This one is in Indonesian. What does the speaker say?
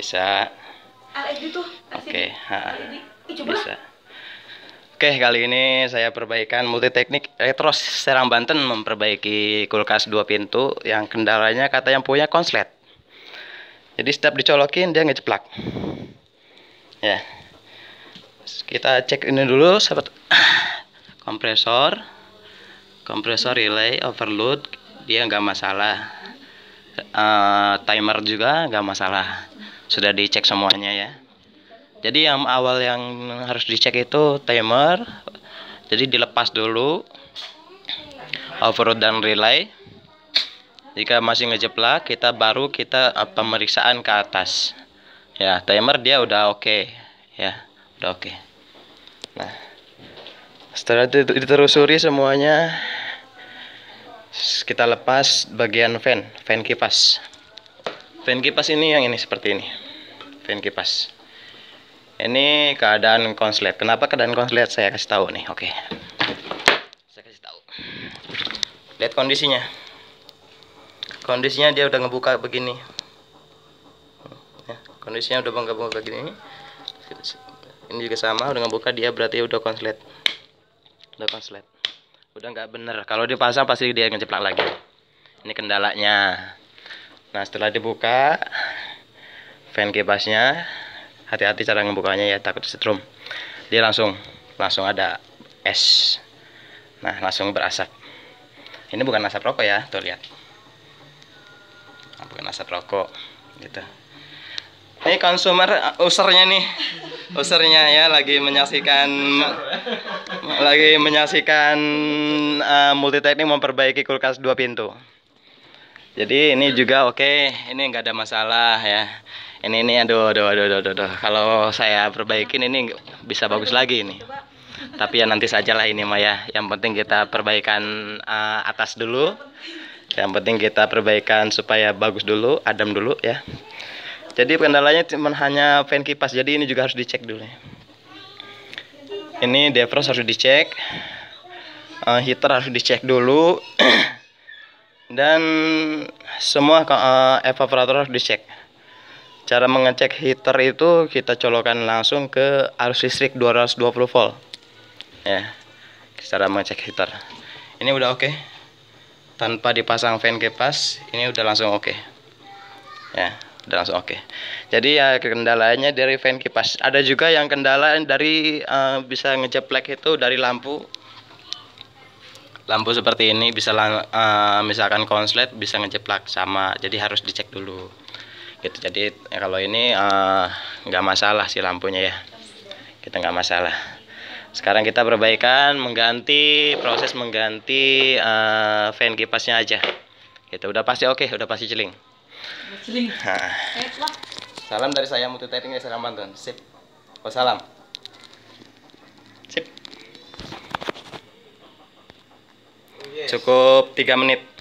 Bisa. LED tuh. Oke, Coba bisa. Oke, kali ini saya perbaikan Multiteknik Retros Serang Banten memperbaiki kulkas 2 pintu yang kendalanya katanya punya konslet. Jadi setiap dicolokin dia ngeceplak. Ya. Kita cek ini dulu sahabat. Kompresor relay overload dia nggak masalah. Timer juga nggak masalah. Sudah dicek semuanya ya. Jadi yang awal yang harus dicek itu timer. Jadi dilepas dulu overload dan relay. Jika masih ngejeplak, kita pemeriksaan ke atas. Ya, timer dia udah oke. Ya, udah oke. Nah, setelah ditelusuri semuanya, kita lepas bagian fan kipas. Fan kipas ini yang ini seperti ini. Fan kipas. Ini keadaan konslet. Kenapa keadaan konslet? Saya kasih tahu nih. Oke. Saya kasih tahu. Lihat kondisinya. Kondisinya dia udah ngebuka begini. Ya, kondisinya udah ngebuka begini. Ini juga sama, udah ngebuka, dia berarti udah konslet. Udah konslet. Udah nggak bener. Kalau dipasang pasti dia ngeceplak lagi. Ini kendalanya. Nah, setelah dibuka fan kipasnya, hati-hati cara ngebukanya ya, takut setrum. Dia langsung ada es. Nah, langsung berasap. Ini bukan asap rokok ya, tuh lihat. Nah, bukan asap rokok gitu. Ini konsumer usernya nih. Usernya ya lagi menyaksikan Multiteknik memperbaiki kulkas 2 pintu. Jadi ini juga oke, ini nggak ada masalah ya. Ini aduh. Kalau saya perbaikin ini bisa bagus lagi ini. Tapi ya nanti sajalah ini mah ya. Yang penting kita perbaikan atas dulu. Yang penting kita perbaikan supaya bagus dulu, adem dulu ya. Jadi kendalanya cuma hanya fan kipas. Jadi ini juga harus dicek dulu ya. Ini defrost harus dicek. Heater harus dicek dulu. Dan semua evaporator harus dicek. Cara mengecek heater itu kita colokkan langsung ke arus listrik 220 volt. Ya. Cara mengecek heater. Ini udah oke. Tanpa dipasang fan kipas, ini udah langsung oke. Ya, udah langsung oke. Jadi ya kendalanya dari fan kipas. Ada juga yang kendala dari bisa ngejeplek itu dari lampu. Lampu seperti ini bisa misalkan konslet bisa ngejeplak sama, jadi harus dicek dulu gitu. Jadi ya, kalau ini nggak masalah sih lampunya ya, kita nggak masalah. Sekarang kita perbaikan proses mengganti fan kipasnya aja gitu. Udah pasti oke, udah pasti celing. Nah. Salam dari saya Multiteknik Serang Banten. Sip. Wassalam. Sip. Cukup 3 menit.